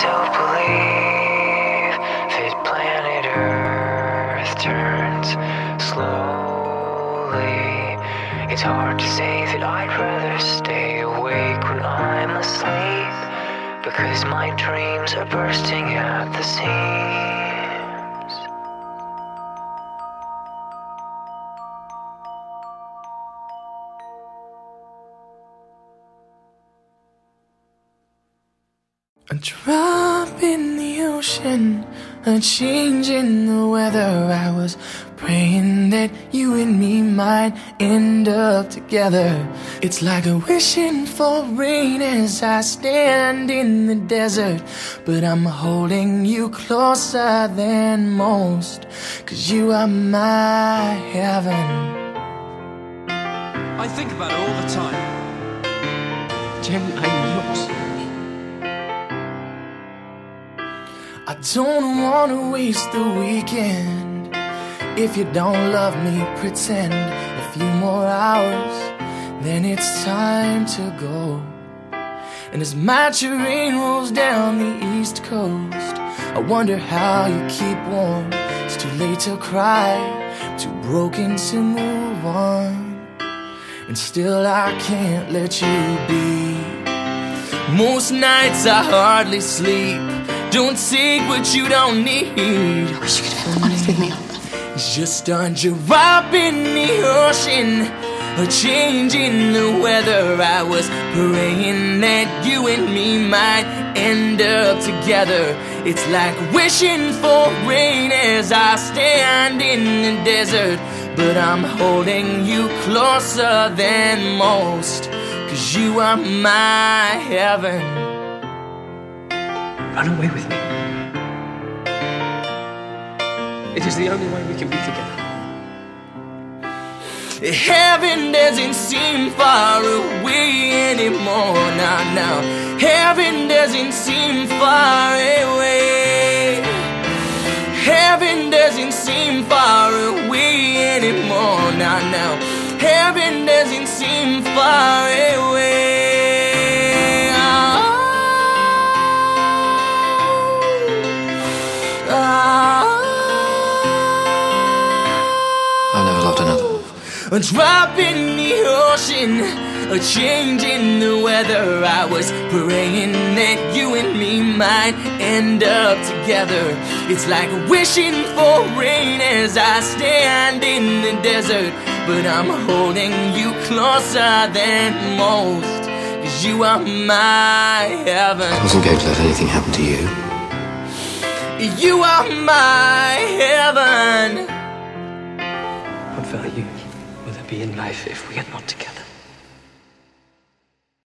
myself believe that planet Earth turns slowly. It's hard to say that I'd rather stay awake when I'm asleep, because my dreams are bursting at the seams. A drop in the ocean, a change in the weather. I was praying that you and me might end up together. It's like a wishing for rain as I stand in the desert, but I'm holding you closer than most, 'cause you are my heaven. I think about it all the time. Jen, I'm yours. I don't wanna waste the weekend. If you don't love me, pretend a few more hours, then it's time to go. And as my train rolls down the East Coast, I wonder how you keep warm. It's too late to cry, too broken to move on, and still I can't let you be. Most nights I hardly sleep. Don't take what you don't need. I wish you could have been honest with me. Just a drop in the ocean, a change in the weather. I was praying that you and me might end up together. It's like wishing for rain as I stand in the desert, but I'm holding you closer than most, 'cause you are my heaven. Run away with me. It is the only way we can be together. Heaven doesn't seem far away anymore. Now, heaven doesn't seem far away. Heaven doesn't seem far away anymore. Now, heaven doesn't seem far away. A drop in the ocean, a change in the weather. I was praying that you and me might end up together. It's like wishing for rain as I stand in the desert, but I'm holding you closer than most, 'cause you are my heaven. I wasn't going to let anything happen to you. You are my heaven. What value will there be in life if we are not together?